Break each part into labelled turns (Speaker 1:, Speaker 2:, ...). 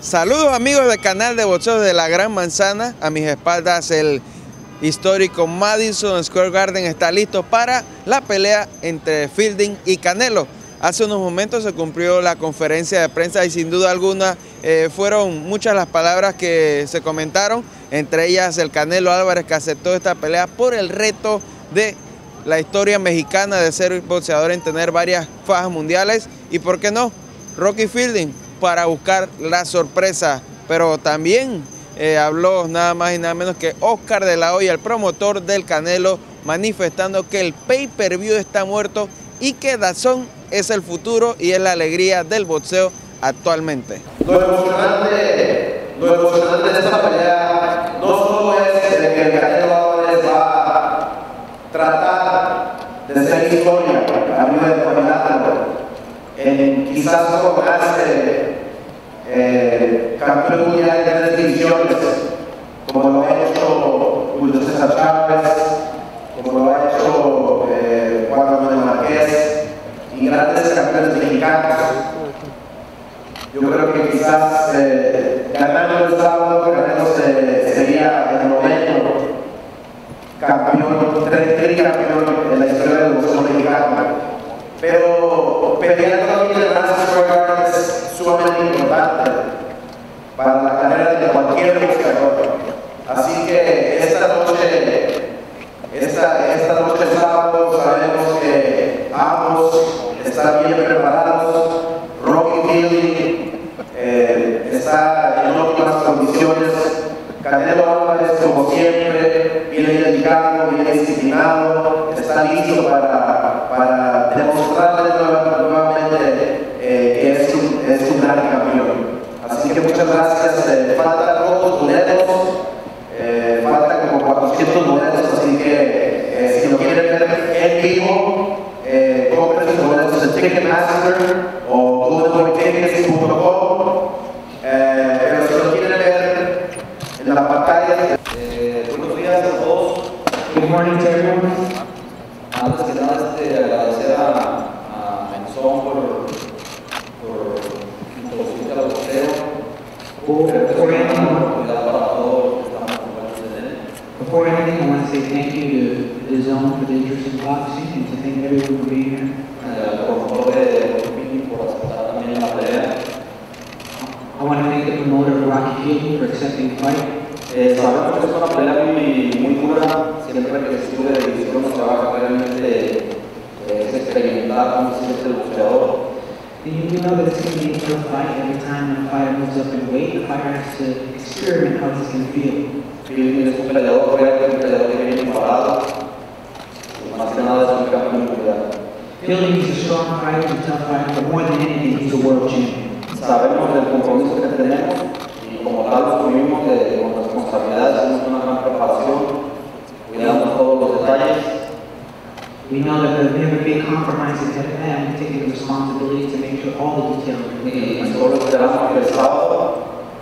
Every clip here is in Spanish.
Speaker 1: Saludos amigos del canal de boxeo de la Gran Manzana. A mis espaldas el histórico Madison Square Garden está listo para la pelea entre Fielding y Canelo. Hace unos momentos se cumplió la conferencia de prensa y sin duda alguna fueron muchas las palabras que se comentaron, entre ellas el Canelo Álvarez, que aceptó esta pelea por el reto de la historia mexicana de ser boxeador en tener varias fajas mundiales, y por qué no, Rocky Fielding, para buscar la sorpresa. Pero también habló nada más y nada menos que Oscar de la Hoya, el promotor del Canelo, manifestando que el pay-per-view está muerto y que DAZN es el futuro y es la alegría del boxeo actualmente.
Speaker 2: Lo emocionante de esta pelea no solo es de que el Canelo Álvarez va a tratar de ser historia a nivel de campeonato, quizás coronarse campeón mundial de 3 divisiones, como lo ha hecho Julio César Chávez, como lo ha hecho Juan Manuel Márquez y grandes campeones mexicanos. Yo creo que quizás ganando el sábado, Canelo sería el noveno campeón, tricampeón en la historia del boxeo mexicano. Pero pelear también el Madison Square Garden es sumamente importante para la carrera de cualquier boxeador. Así que esta noche sábado sabemos que ambos están bien preparados. Rocky Fielding está en óptimas condiciones. Canelo Álvarez, como siempre, viene dedicado, viene disciplinado, está listo para demostrarle nuevamente que es un gran campeón. Así que muchas gracias. Faltan pocos boletos, faltan como 400 boletos, así que si lo quieren ver en vivo, compren sus boletos en Ticketmaster o goldenboytickets.com. Pero si lo quieren ver en la pantalla. Buenos días a todos.
Speaker 3: Good morning to everyone.
Speaker 4: Antes que nada, agradecer a Menzón por introducirte al boxeo.
Speaker 3: Before anything, I want to say thank you to DAZN for the interest in boxing and to thank everyone for being here. I want to thank the promoter Rocky Fielding for accepting the fight.
Speaker 4: Sabemos que es una pelea muy dura. Siempre que se sube de división se trabaja realmente es experimentar cómo se siente el boxeador.
Speaker 3: You know that it's going to be a tough fight. Every time a fighter moves up in weight, the fighter has to experiment how he's going to feel.
Speaker 4: Fielding es un peleador fuerte, un peleador que viene preparado. Más que nada es un campeón mundial.
Speaker 3: Fielding is a strong fighter, a tough fighter, but more than anything, he's a world champion.
Speaker 4: Sabemos del compromiso que tenemos y como tal lo tuvimos de nuestras responsabilidades, hacemos una gran preparación, cuidamos todos los detalles.
Speaker 3: We know that there's never be a compromise ahead of that. We take the responsibility to make sure all the details are
Speaker 4: Y
Speaker 3: clear.
Speaker 4: solo esperamos que el sábado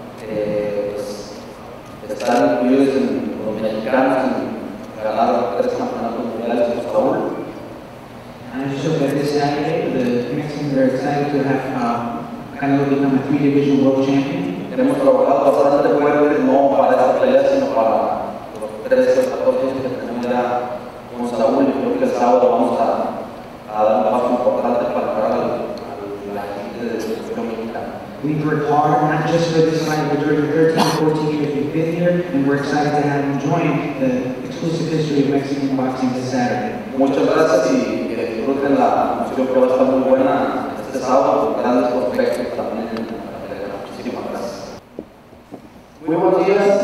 Speaker 4: estar incluidos en los mexicanos en ganar 3 campeonatos mundiales con Saúl.
Speaker 3: And I just hope that this Saturday, the Mexicans are excited to have Canelo become a 3-division world champion.
Speaker 4: Hemos trabajado bastante fuerte, no para esta pelea, sino para los 13 o 14 que tenemos ya con Saúl. Y creo que el sábado vamos a dar un paso importante para llegar a la gente del boxeo mexicano.
Speaker 3: We've worked hard, not just for this fight, but during the 13, 14 years we've been here, and we're excited to have him join the exclusive history of Mexican boxing this Saturday.
Speaker 4: Muchas gracias y que disfruten la función que va a estar muy buena este sábado, grandes prospectos también en la pelea. Muchísimas gracias.
Speaker 2: Muy buenos días.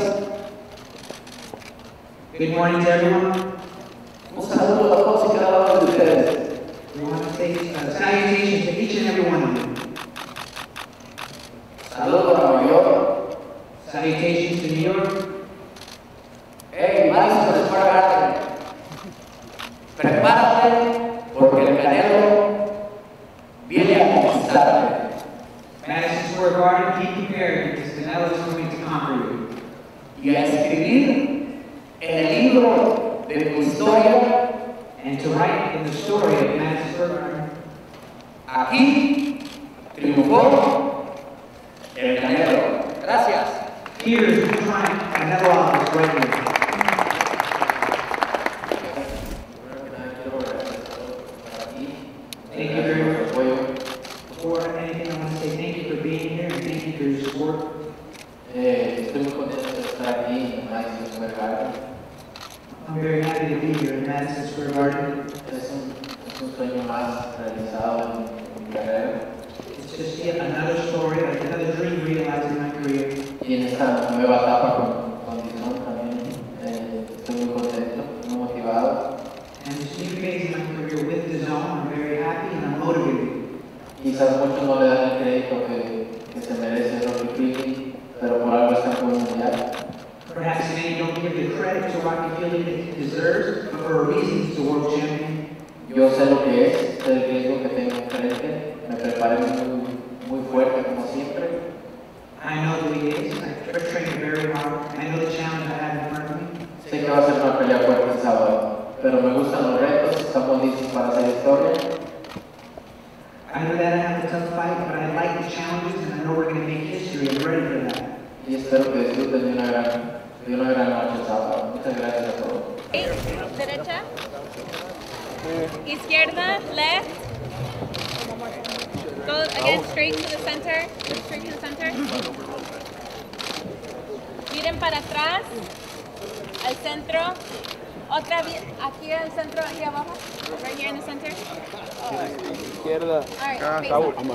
Speaker 3: Good morning to everyone.
Speaker 2: Un saludo a todos y cada uno de ustedes.
Speaker 3: We want to say salutations to each and every one of you.
Speaker 2: Saludos a Nueva York.
Speaker 3: Salutations to New York.
Speaker 2: Hey, Madison Square Garden. Prepárate porque el Canelo viene a conquistarte.
Speaker 3: Madison Square Garden, keep prepared because Canelo is going to conquer you.
Speaker 2: Y a escribir en el libro de tu historia.
Speaker 3: And to write in the story of Madison Square Garden.
Speaker 2: Aquí triunfó el Canelo.
Speaker 4: Gracias.
Speaker 3: Here's Trump, Canelo Alvarez right here. Thank you very much. Before anything, I want to say thank you for being here and thank you for your support.
Speaker 4: Estoy muy contento de estar aquí en Madison Square Garden.
Speaker 3: I'm very happy to be here in Madison Square Garden.
Speaker 4: Es un sueño más realizado en mi carrera.
Speaker 3: It's just yet another story, like another dream realized in my career.
Speaker 4: Y en esta nueva etapa con Dizon también estoy muy contento, muy motivado.
Speaker 3: And this new phase in my career with the Zone, I'm very happy and I'm motivated.
Speaker 4: Quizás muchos no le dan el crédito que se merece Rocky Fielding, pero por algo está en el mundial.
Speaker 3: Perhaps many don't give the credit to Rocky Fielding that he deserves, but for a reason he's the world champion.
Speaker 4: Yo sé lo que es, sé el riesgo que tengo enfrente, me preparé muy fuerte como siempre.
Speaker 3: I know who he is. I trained very hard. I know the challenge I have in front of me.
Speaker 4: Sé que va a ser una pelea fuerte el sábado, pero me gustan los retos, estamos listos para hacer historia.
Speaker 3: I know that I have a tough fight, but I like the challenges and I know we're going to make history. I'm ready for that.
Speaker 4: Y espero que disfruten de una gran noche el sábado. Muchas gracias a todos.
Speaker 5: Derecha, izquierda, left. Go again straight to the center. Straight to the center. Miren para atrás, al centro. Otra vez, aquí al centro, aquí abajo. Right here in the center.
Speaker 1: Izquierda.
Speaker 5: All right,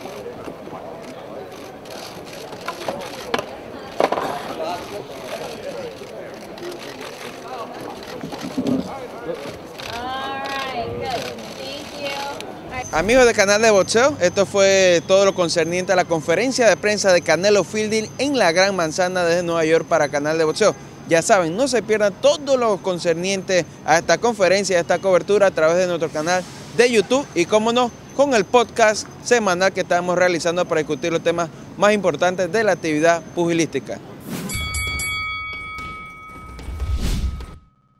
Speaker 1: Amigos del canal de boxeo, esto fue todo lo concerniente a la conferencia de prensa de Canelo Fielding en la Gran Manzana desde Nueva York para Canal de Boxeo. Ya saben, no se pierdan todo lo concerniente a esta conferencia, a esta cobertura a través de nuestro canal de YouTube y, cómo no, con el podcast semanal que estamos realizando para discutir los temas más importantes de la actividad pugilística.